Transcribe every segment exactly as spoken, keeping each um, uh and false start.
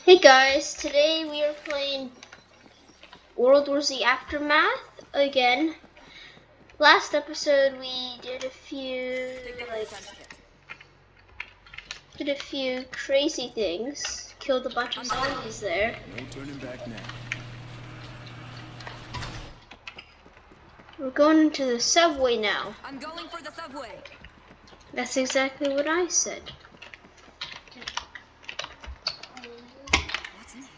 Hey guys, today we are playing World War Z Aftermath again. Last episode we did a few like did a few crazy things. Killed a bunch of zombies there. No turning back now. We're going into the subway now. I'm going for the subway. That's exactly what I said. What's in here?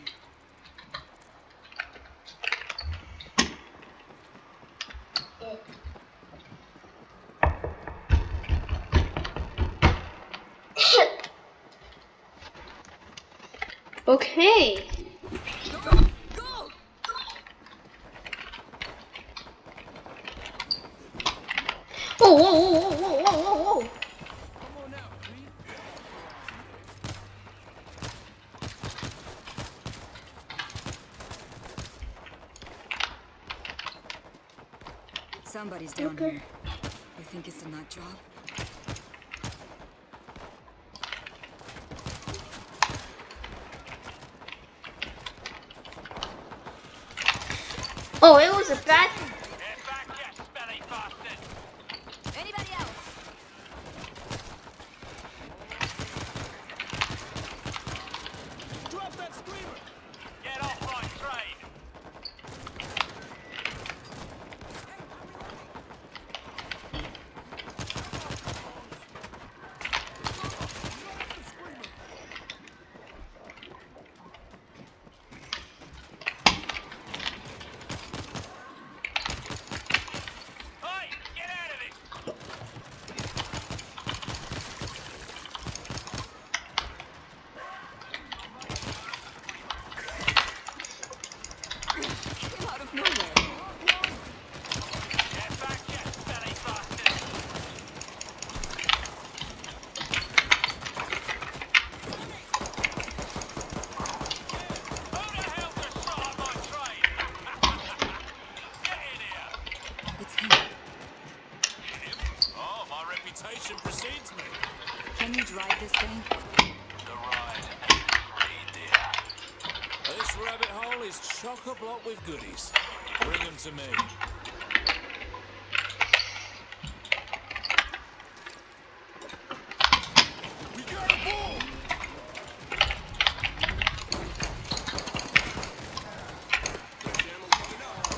Okay. Go! Go! Oh, whoa, whoa, whoa, whoa, whoa, whoa, whoa. Come on now, Creed. Somebody's down Okay. here. You think it's a nut job? Oh, it was a bad. Anybody else? Drop that screamer. Get off my train! Hey, get out of this! Came out of nowhere. Get back, you smelly bastard! Who the hell just shot at my train? Get in here! It's him. Him? Oh, my reputation precedes me. Can you drive this thing? The ride ain't reindeer. This rabbit hole is chock-a-block with goodies. Bring them to me. We got a bull. Ammo coming up.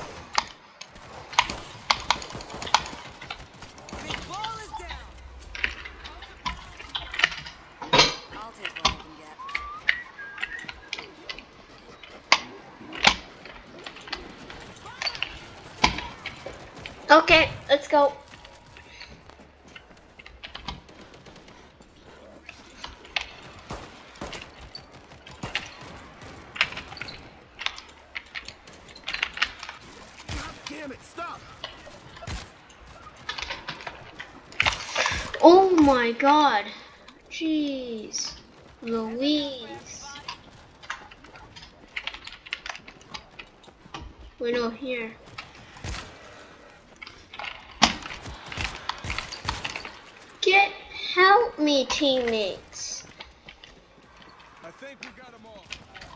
Big ball is down. I'll take what I can get. Okay, let's go. God damn it! Stop. Oh my god. Jeez. Louise. We're not here. Get help me, teammates. I think we got them all.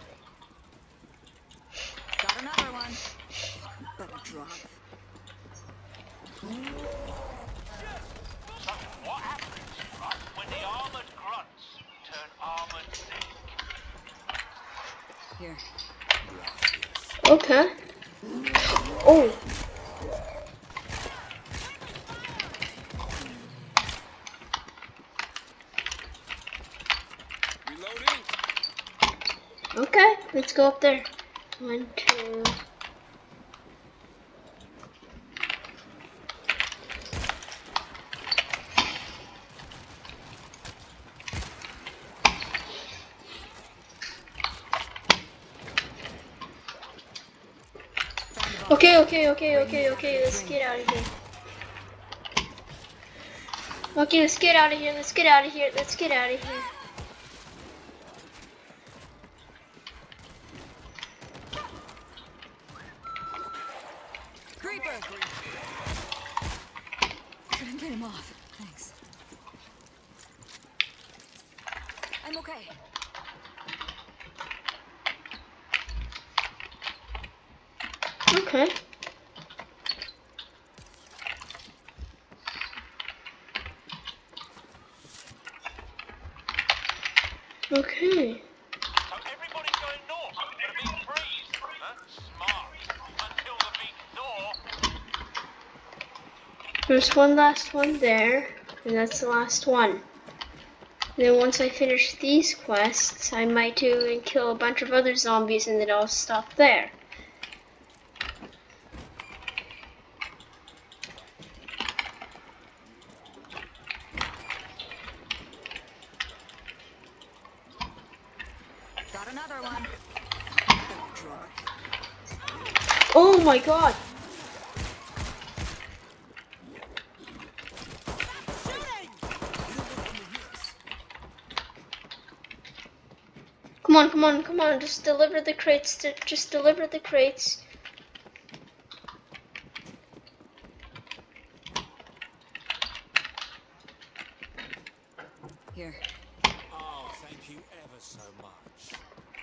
Got another one. Better drop. So, what happens, right, when the armoured grunts turn armoured thick? Here. Okay. Oh. Reloading. Okay, let's go up there. One, two. Found the box. Okay, okay, okay, okay, okay, let's get out of here. Okay, let's get out of here, let's get out of here, let's get out of here. Creeper! Couldn't get him off. Thanks. I'm okay. Okay. Okay. So everybody's going north for the big freeze. Huh? Smart. Until the big thaw. There's one last one there, and that's the last one. Then once I finish these quests, I might do and kill a bunch of other zombies, and then I'll stop there. Got another one. Oh my god! Come on, come on, come on, just deliver the crates, to, just deliver the crates. Here. Oh, thank you ever so much.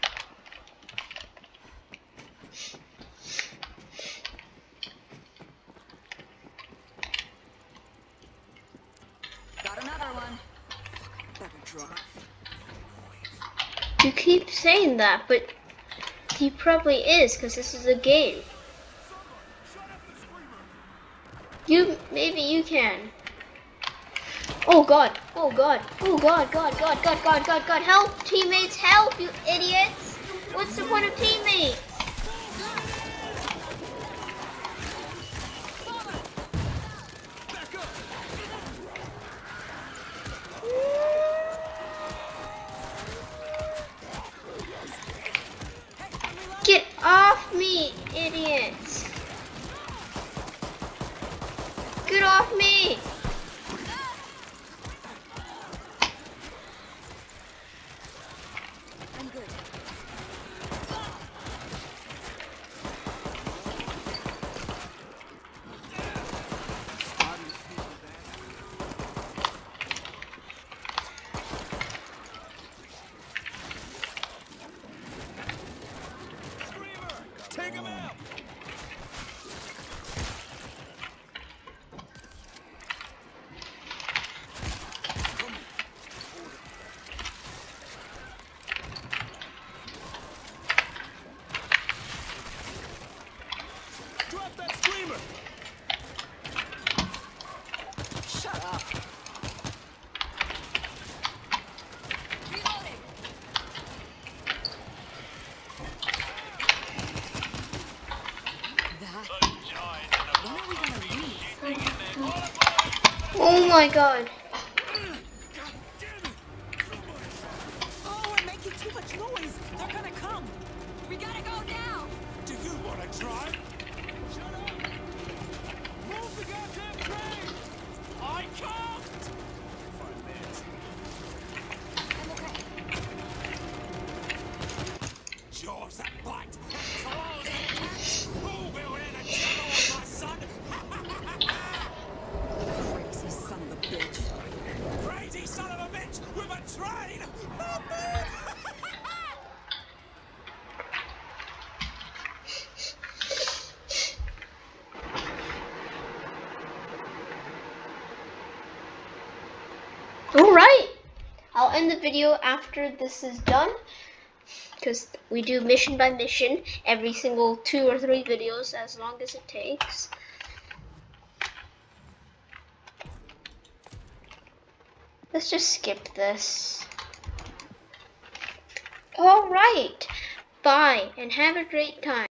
Got another one. Better drive. You keep saying that, but he probably is, because this is a game. You, maybe you can. Oh god, oh god, oh god, god, god, god, god, god, god, help, teammates, help, you idiots! What's the point of teammates? Get off me, idiots! Get off me! I'm good. Take him out! Drop that screamer! Shut up. Reloading. That. When are we gonna leave? Oh my god. Oh, we're making too much noise. They're gonna come. We gotta go now. Do you want to try? Shut up! Move the goddamn train! I can't! Five minutes. I'm okay. Jaws that bite! Claws that catch! Who will in a channel on my son? Crazy son of a bitch. Crazy son of a bitch with a train! Alright! I'll end the video after this is done, because we do mission by mission, every single two or three videos, as long as it takes. Let's just skip this. Alright! Bye, and have a great time.